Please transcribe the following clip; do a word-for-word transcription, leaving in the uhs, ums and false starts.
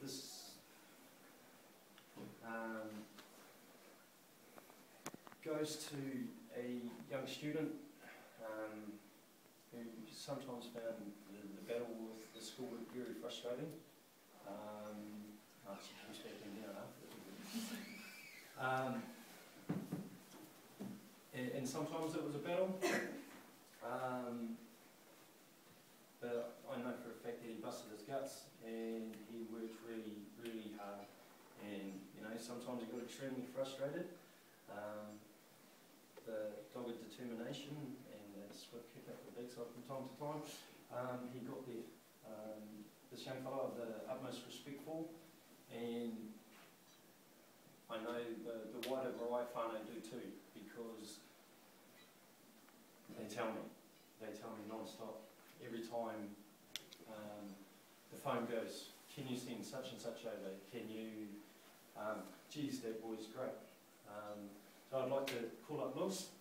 this um, goes to a young student um, who sometimes found the, the battle with the schoolwork very frustrating. Um, oh, she keeps speaking now. Um, and, and sometimes it was a battle. Um, but I know for a fact that he busted his guts and he worked really, really hard. And you know, sometimes he got extremely frustrated. Um, the dogged determination and that swift kick up the backside from time to time, um, he got there. Um, this young fellow I have the utmost respect for, and I know the, the wider Marae whānau do too, because they tell me, they tell me non-stop. Every time um, the phone goes, can you send such and such over? Can you, um, geez, that boy's great. Um, so I'd like to call up Lewis.